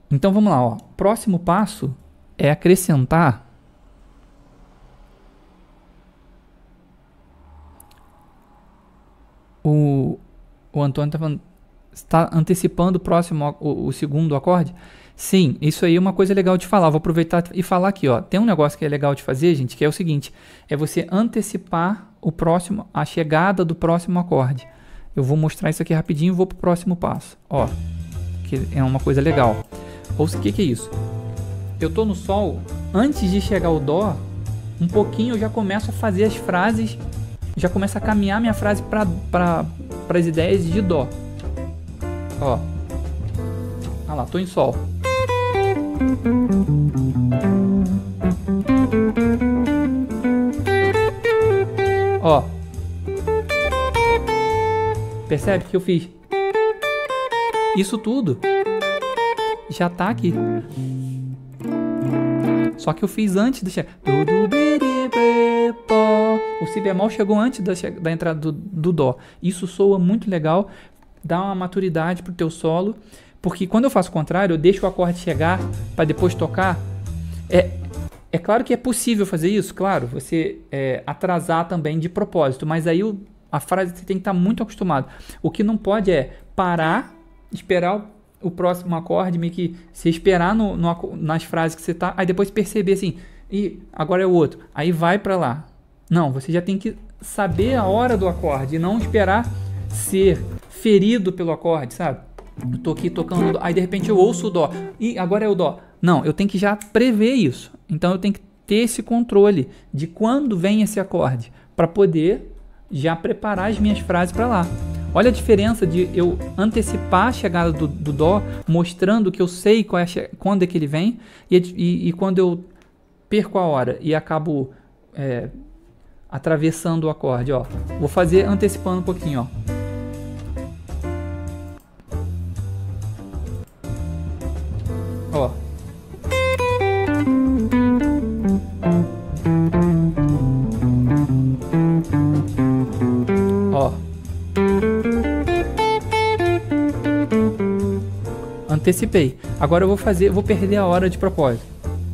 Então vamos lá, ó. Próximo passo é acrescentar o Antônio tá falando, está antecipando o próximo, o segundo acorde? Sim, isso aí é uma coisa legal de falar. Vou aproveitar e falar aqui, ó. Tem um negócio que é legal de fazer, gente, que é o seguinte: é você antecipar a chegada do próximo acorde. Eu vou mostrar isso aqui rapidinho e vou pro próximo passo. Ó, que é uma coisa legal. Ou o que é isso? Eu tô no Sol, antes de chegar o Dó, um pouquinho eu já começo a fazer as frases, já começo a caminhar minha frase para as ideias de Dó. Ó, ah lá, tô em Sol. Ó, percebe que eu fiz? Isso tudo já tá aqui. Só que eu fiz antes de chegar. O si bemol chegou antes da entrada do Dó. Isso soa muito legal, dá uma maturidade pro teu solo. Porque quando eu faço o contrário, eu deixo o acorde chegar para depois tocar. É claro que é possível fazer isso, claro, você atrasar também de propósito, mas aí a frase você tem que estar muito acostumado. O que não pode é parar, esperar o próximo acorde, meio que se esperar nas frases que você tá, aí depois perceber assim, e agora é o outro, aí vai para lá. Não, você já tem que saber a hora do acorde e não esperar ser ferido pelo acorde, sabe? Eu tô aqui tocando, aí de repente eu ouço o Dó, e agora é o Dó. Não, eu tenho que já prever isso. Então eu tenho que ter esse controle de quando vem esse acorde, para poder já preparar as minhas frases para lá. Olha a diferença de eu antecipar a chegada do Dó, mostrando que eu sei quando é que ele vem, e quando eu perco a hora e acabo atravessando o acorde. Ó. Vou fazer antecipando um pouquinho. Ó. Ó. Ó. Antecipei. Agora eu vou perder a hora de propósito.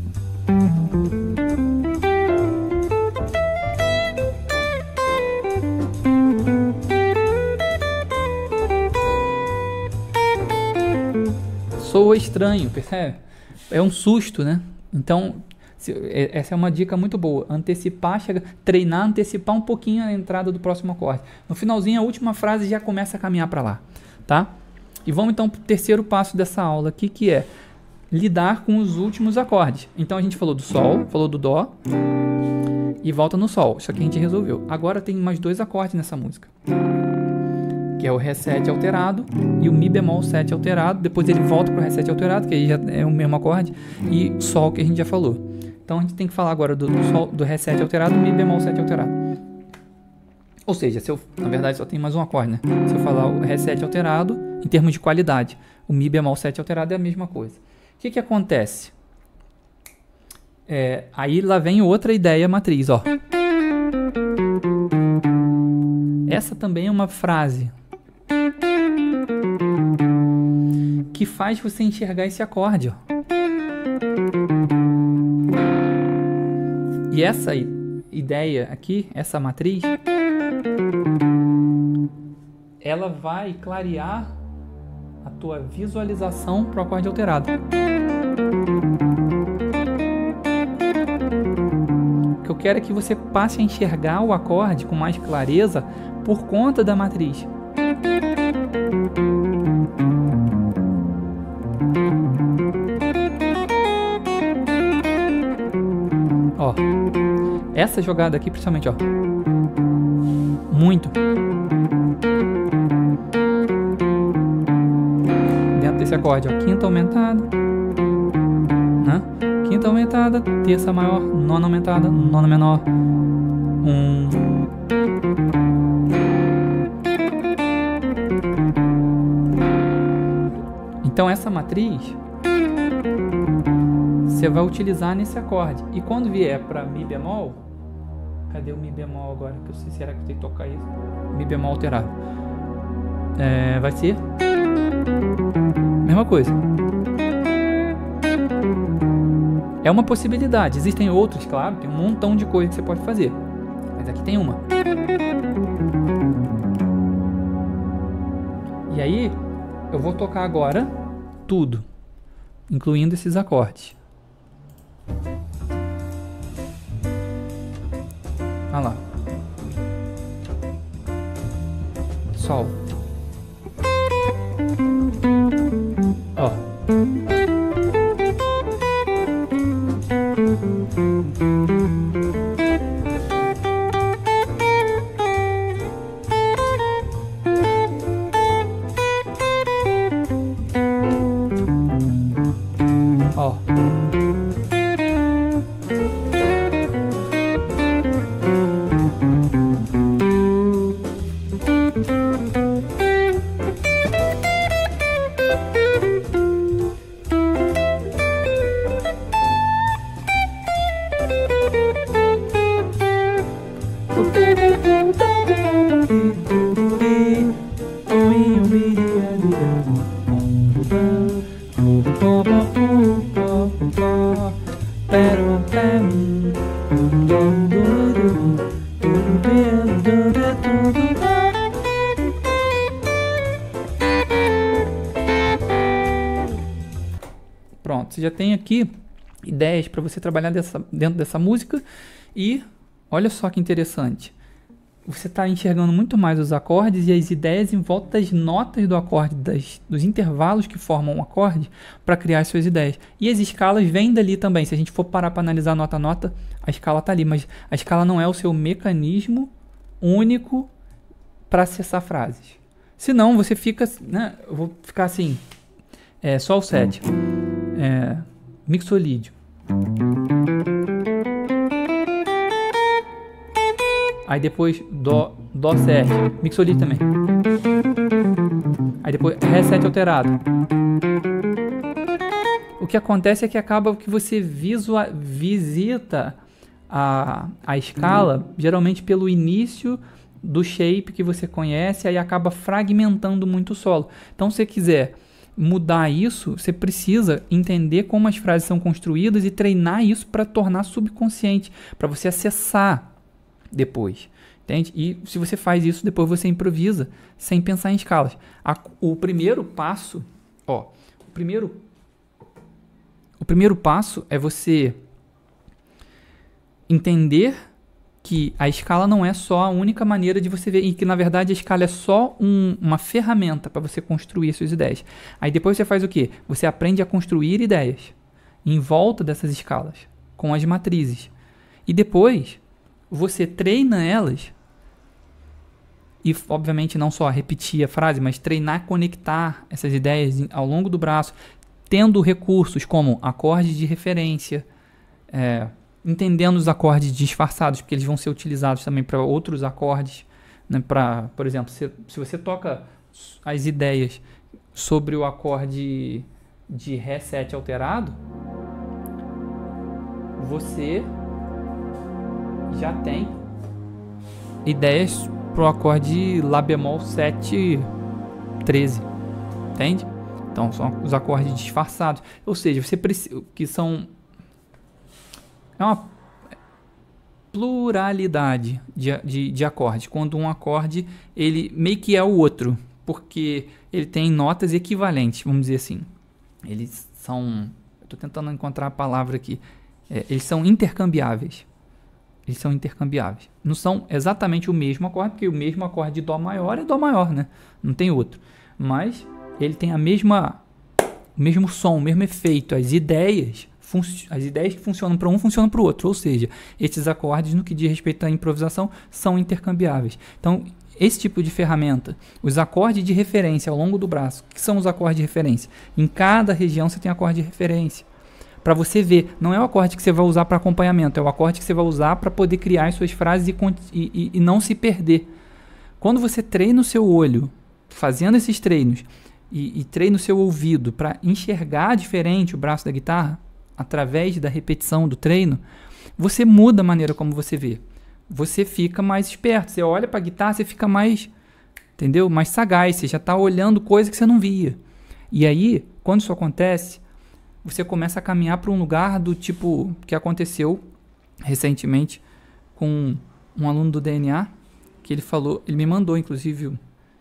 Soa estranho, percebe? É um susto, né? Então, essa é uma dica muito boa. Treinar, antecipar um pouquinho a entrada do próximo acorde. No finalzinho, a última frase já começa a caminhar para lá, tá? E vamos então para o terceiro passo dessa aula aqui, que é lidar com os últimos acordes. Então a gente falou do Sol, falou do Dó e volta no Sol. Isso aqui a gente resolveu. Agora tem mais dois acordes nessa música, que é o Ré7 alterado e o Mi bemol 7 alterado. Depois ele volta para o Ré7 alterado, que aí já é o mesmo acorde, e Sol, que a gente já falou. Então a gente tem que falar agora do Ré7 alterado e Mi bemol 7 alterado. Ou seja, na verdade só tem mais um acorde, né? Se eu falar o Ré7 alterado, em termos de qualidade, o Mi bemol 7 alterado é a mesma coisa. O que acontece? Aí lá vem outra ideia matriz, ó. Essa também é uma frase que faz você enxergar esse acorde, ó. E essa ideia aqui, essa matriz, ela vai clarear a tua visualização para o acorde alterado. O que eu quero é que você passe a enxergar o acorde com mais clareza por conta da matriz. Ó, essa jogada aqui principalmente, ó, muito dentro desse acorde, ó, quinta aumentada, né? Quinta aumentada, terça maior, nona aumentada, nona menor, Então essa matriz você vai utilizar nesse acorde. E quando vier para Mi bemol, cadê o Mi bemol agora? Que eu sei, será que eu tenho que tocar isso? Mi bemol alterado. Vai ser mesma coisa. É uma possibilidade. Existem outras, claro, tem um montão de coisas que você pode fazer. Mas aqui tem uma. E aí, eu vou tocar agora tudo, incluindo esses acordes. Olha lá. Sol. Ó. Ó. Pronto, você já tem aqui ideias para você trabalhar dentro dessa música. E olha só que interessante, você está enxergando muito mais os acordes e as ideias em volta das notas do acorde, dos intervalos que formam um acorde para criar as suas ideias. E as escalas vêm dali também. Se a gente for parar para analisar nota a nota, a escala está ali, mas a escala não é o seu mecanismo único para acessar frases. Senão você fica, né, eu vou ficar assim, Sol 7, mixolídio. Aí depois Dó 7, mixolídio também. Aí depois Ré 7 alterado. O que acontece é que acaba que você visita a escala geralmente pelo início do shape que você conhece, aí acaba fragmentando muito o solo. Então, se você quiser mudar isso, você precisa entender como as frases são construídas e treinar isso para tornar subconsciente, para você acessar depois, entende? E se você faz isso, depois você improvisa sem pensar em escalas. O primeiro passo, o primeiro passo é você entender que a escala não é só a única maneira de você ver, e que na verdade a escala é só uma ferramenta para você construir suas ideias. Aí depois você faz o quê? Você aprende a construir ideias em volta dessas escalas, com as matrizes. E depois você treina elas, e obviamente não só repetir a frase, mas treinar, conectar essas ideias ao longo do braço, tendo recursos como acordes de referência, entendendo os acordes disfarçados, porque eles vão ser utilizados também para outros acordes, né? Por exemplo, se você toca as ideias sobre o acorde de Ré 7 alterado, você já tem ideias para o acorde Lá bemol 7 13, entende? Então são os acordes disfarçados, ou seja, você precisa, que são uma pluralidade de acordes, quando um acorde ele meio que é o outro, porque ele tem notas equivalentes, vamos dizer assim. Eles são, eu estou tentando encontrar a palavra aqui, eles são intercambiáveis. Eles são intercambiáveis. Não são exatamente o mesmo acorde, porque o mesmo acorde de Dó maior é Dó maior, né? Não tem outro. Mas ele tem o mesmo som, o mesmo efeito. As ideias que funcionam para um funcionam para o outro. Ou seja, esses acordes, no que diz respeito à improvisação, são intercambiáveis. Então, esse tipo de ferramenta, os acordes de referência ao longo do braço, que são os acordes de referência? Em cada região você tem acorde de referência. Para você ver, não é o acorde que você vai usar para acompanhamento, é o acorde que você vai usar para poder criar as suas frases e não se perder. Quando você treina o seu olho, fazendo esses treinos, e treina o seu ouvido para enxergar diferente o braço da guitarra, através da repetição do treino, você muda a maneira como você vê. Você fica mais esperto, você olha para a guitarra, você fica mais, entendeu? Mais sagaz, você já está olhando coisa que você não via. E aí, quando isso acontece, você começa a caminhar para um lugar do tipo que aconteceu recentemente com um aluno do DNA, que ele falou, ele me mandou inclusive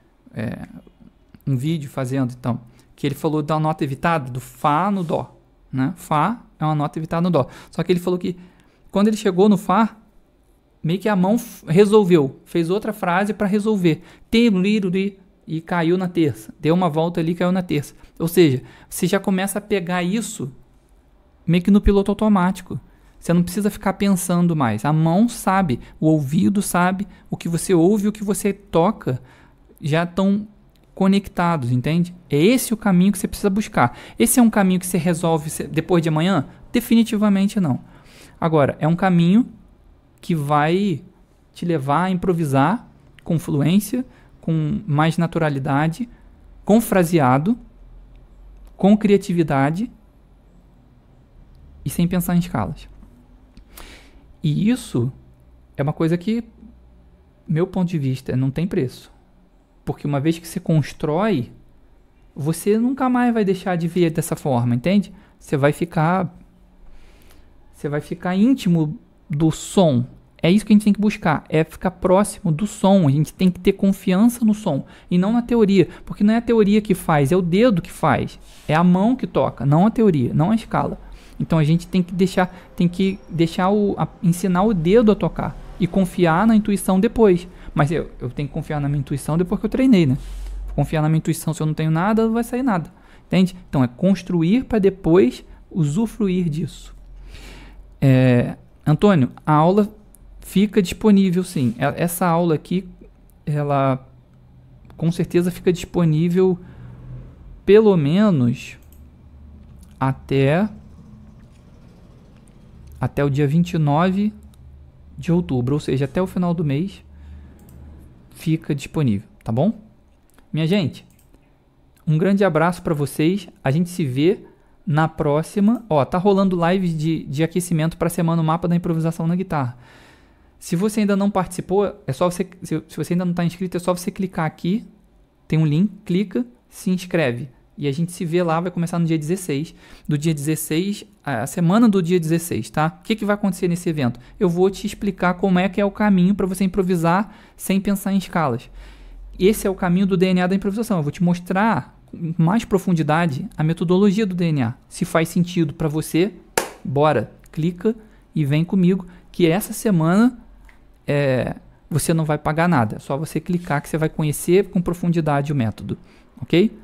um vídeo fazendo, então, que ele falou da nota evitada, do Fá no Dó, né? Fá é uma nota evitada no Dó. Só que ele falou que quando ele chegou no Fá, meio que a mão resolveu, fez outra frase para resolver. E caiu na terça. Deu uma volta ali e caiu na terça. Ou seja, você já começa a pegar isso meio que no piloto automático. Você não precisa ficar pensando mais. A mão sabe, o ouvido sabe, o que você ouve e o que você toca já estão conectados, entende? É esse o caminho que você precisa buscar. Esse é um caminho que você resolve depois de amanhã? Definitivamente não. Agora, é um caminho que vai te levar a improvisar com fluência, com mais naturalidade, com fraseado, com criatividade e sem pensar em escalas. E isso é uma coisa que, meu ponto de vista, não tem preço. Porque uma vez que você constrói, você nunca mais vai deixar de ver dessa forma, entende? Você vai ficar íntimo do som. É isso que a gente tem que buscar, é ficar próximo do som. A gente tem que ter confiança no som e não na teoria, porque não é a teoria que faz, é o dedo que faz, é a mão que toca, não a teoria, não a escala. Então a gente tem que ensinar o dedo a tocar e confiar na intuição depois. Mas eu tenho que confiar na minha intuição depois que eu treinei, né? Confiar na minha intuição, se eu não tenho nada, não vai sair nada, entende? Então é construir para depois usufruir disso. Antônio, a aula fica disponível, sim. Essa aula aqui, ela com certeza fica disponível pelo menos até o dia 29 de outubro, ou seja, até o final do mês fica disponível, tá bom? Minha gente, um grande abraço para vocês. A gente se vê na próxima. Ó, tá rolando lives de aquecimento para a semana o mapa da improvisação na guitarra. Se você ainda não participou, é só você, se você ainda não está inscrito, é só você clicar aqui, tem um link, clica, se inscreve. E a gente se vê lá, vai começar no dia 16. Do dia 16, a semana do dia 16, tá? O que vai acontecer nesse evento? Eu vou te explicar como é que é o caminho para você improvisar sem pensar em escalas. Esse é o caminho do DNA da improvisação. Eu vou te mostrar com mais profundidade a metodologia do DNA. Se faz sentido para você, bora, clica e vem comigo, que essa semana você não vai pagar nada. É só você clicar que você vai conhecer com profundidade o método, ok?